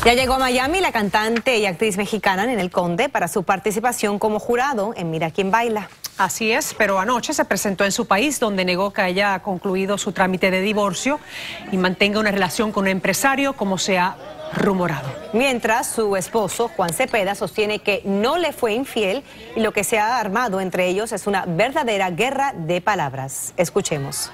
Ya llegó a Miami la cantante y actriz mexicana Ninel Conde para su participación como jurado en Mira quién baila. Así es, pero anoche se presentó en su país donde negó que haya concluido su trámite de divorcio y mantenga una relación con un empresario como se ha rumorado. Mientras su esposo, Juan Cepeda, sostiene que no le fue infiel y lo que se ha armado entre ellos es una verdadera guerra de palabras. Escuchemos.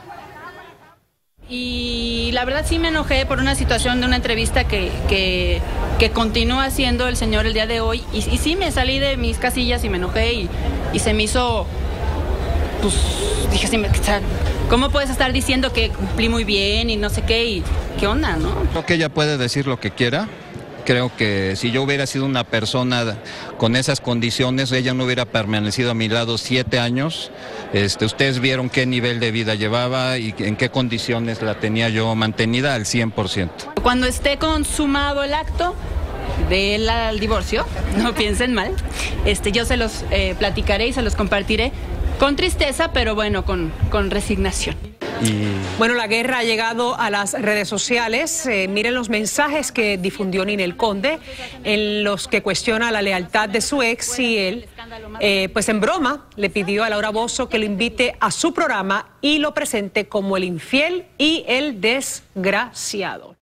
Y la verdad sí me enojé por una situación de una entrevista que continúa haciendo el señor el día de hoy y sí me salí de mis casillas y me enojé y se me hizo, pues dije, ¿cómo puedes estar diciendo que cumplí muy bien y no sé qué y qué onda, no? Creo que ella puede decir lo que quiera. Creo que si yo hubiera sido una persona con esas condiciones, ella no hubiera permanecido a mi lado 7 años. Ustedes vieron qué nivel de vida llevaba y en qué condiciones la tenía yo mantenida al 100%. Cuando esté consumado el acto del divorcio, no piensen mal, yo se los platicaré y se los compartiré con tristeza, pero bueno, con resignación. Bueno, la guerra ha llegado a las redes sociales. Miren los mensajes que difundió Ninel Conde, en los que cuestiona la lealtad de su ex y él, pues en broma, le pidió a Laura Bozzo que lo invite a su programa y lo presente como el infiel y el desgraciado.